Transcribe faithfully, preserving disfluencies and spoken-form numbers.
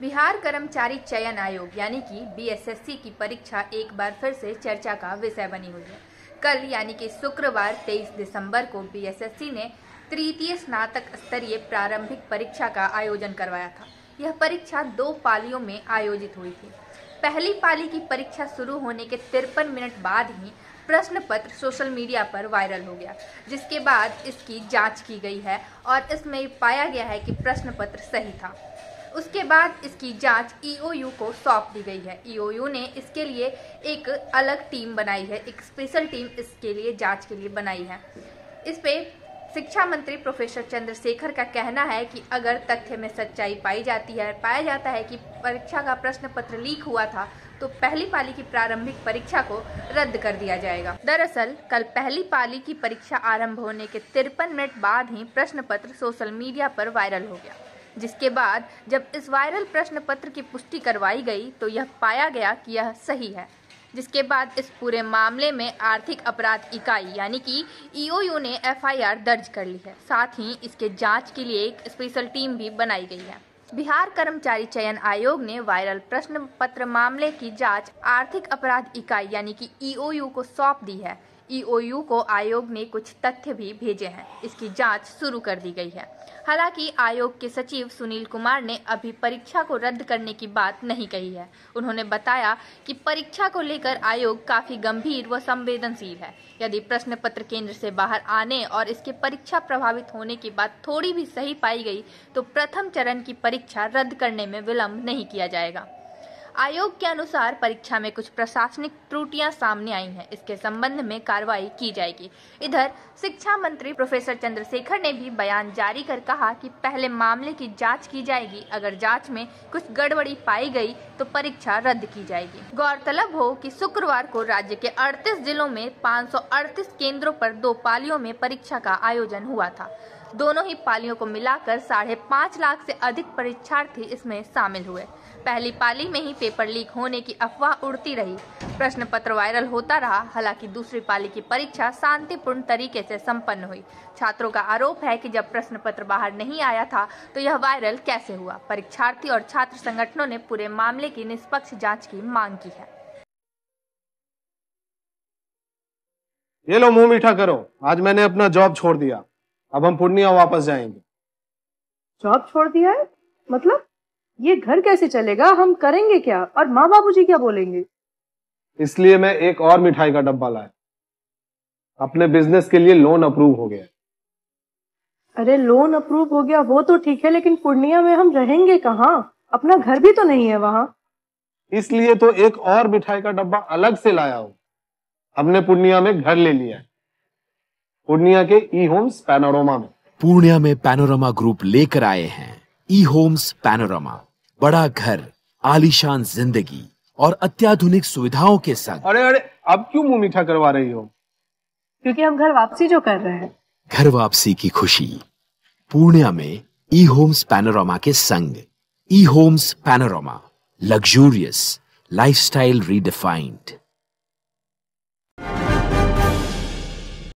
बिहार कर्मचारी चयन आयोग यानी कि बी एस एस सी की परीक्षा एक बार फिर से चर्चा का विषय बनी हुई है। कल यानी कि शुक्रवार तेईस दिसंबर को बी एस एस सी ने तृतीय स्नातक स्तरीय प्रारंभिक परीक्षा का आयोजन करवाया था। यह परीक्षा दो पालियों में आयोजित हुई थी। पहली पाली की परीक्षा शुरू होने के तिरपन मिनट बाद ही प्रश्न पत्र सोशल मीडिया पर वायरल हो गया, जिसके बाद इसकी जांच की गई है और इसमें पाया गया है कि प्रश्न पत्र सही था। उसके बाद इसकी जांच ई ओ यू को सौंप दी गई है। ई ओ यू ने इसके लिए एक अलग टीम बनाई है, एक स्पेशल टीम इसके लिए जांच के लिए बनाई है। इस पे शिक्षा मंत्री प्रोफेसर चंद्रशेखर का कहना है कि अगर तथ्य में सच्चाई पाई जाती है, पाया जाता है कि परीक्षा का प्रश्न पत्र लीक हुआ था, तो पहली पाली की प्रारंभिक परीक्षा को रद्द कर दिया जाएगा। दरअसल कल पहली पाली की परीक्षा आरंभ होने के तिरपन मिनट बाद ही प्रश्न पत्र सोशल मीडिया पर वायरल हो गया, जिसके बाद जब इस वायरल प्रश्न पत्र की पुष्टि करवाई गई तो यह पाया गया कि यह सही है, जिसके बाद इस पूरे मामले में आर्थिक अपराध इकाई यानी कि ई ओ यू ने एफ आई आर दर्ज कर ली है। साथ ही इसके जांच के लिए एक स्पेशल टीम भी बनाई गई है। बिहार कर्मचारी चयन आयोग ने वायरल प्रश्न पत्र मामले की जांच आर्थिक अपराध इकाई यानी कि ई ओ यू को सौंप दी है। ई ओ यू को आयोग ने कुछ तथ्य भी भेजे हैं। इसकी जांच शुरू कर दी गई है। हालांकि आयोग के सचिव सुनील कुमार ने अभी परीक्षा को रद्द करने की बात नहीं कही है। उन्होंने बताया कि परीक्षा को लेकर आयोग काफी गंभीर व संवेदनशील है। यदि प्रश्न पत्र केंद्र से बाहर आने और इसके परीक्षा प्रभावित होने की बात थोड़ी भी सही पाई गई तो प्रथम चरण की परीक्षा रद्द करने में विलंब नहीं किया जाएगा। आयोग के अनुसार परीक्षा में कुछ प्रशासनिक त्रुटियां सामने आई हैं। इसके संबंध में कार्रवाई की जाएगी। इधर शिक्षा मंत्री प्रोफेसर चंद्रशेखर ने भी बयान जारी कर कहा कि पहले मामले की जांच की जाएगी। अगर जांच में कुछ गड़बड़ी पाई गई तो परीक्षा रद्द की जाएगी। गौरतलब हो कि शुक्रवार को राज्य के अड़तीस जिलों में पाँच सौ अड़तीस केंद्रों पर दो पालियों में परीक्षा का आयोजन हुआ था। दोनों ही पालियों को मिलाकर साढ़े पाँच लाख से अधिक परीक्षार्थी इसमें शामिल हुए। पहली पाली में ही पेपर लीक होने की अफवाह उड़ती रही, प्रश्न पत्र वायरल होता रहा। हालांकि दूसरी पाली की परीक्षा शांतिपूर्ण तरीके से संपन्न हुई। छात्रों का आरोप है कि जब प्रश्न पत्र बाहर नहीं आया था तो यह वायरल कैसे हुआ। परीक्षार्थी और छात्र संगठनों ने पूरे मामले की निष्पक्ष जांच की मांग की है। ये लो मुंह मीठा करो, आज मैंने अपना जॉब छोड़ दिया। अब हम पूर्णिया वापस जाएंगे। जॉब छोड़ दिया है? मतलब ये घर कैसे चलेगा? हम करेंगे क्या? और माँ बाबूजी क्या बोलेंगे? इसलिए मैं एक और मिठाई का डब्बा लाया। अपने बिजनेस के लिए लोन अप्रूव हो गया। अरे लोन अप्रूव हो गया वो तो ठीक है, लेकिन पूर्णिया में हम रहेंगे कहाँ? अपना घर भी तो नहीं है वहाँ। इसलिए तो एक और मिठाई का डब्बा अलग से लाया हूँ। हमने पूर्णिया में घर ले लिया है, पूर्णिया के ई होम्स पैनोरमा में। पूर्णिया में पैनोरमा ग्रुप लेकर आए हैं ई होम्स पैनोरमा। बड़ा घर, आलीशान जिंदगी और अत्याधुनिक सुविधाओं के संग। अरे अरे अब क्यों मुंह मीठा करवा रही हो? क्योंकि हम घर वापसी जो कर रहे हैं। घर वापसी की खुशी पूर्णिया में ई होम्स पैनोरमा के संग। E homes panorama, luxurious lifestyle redefined.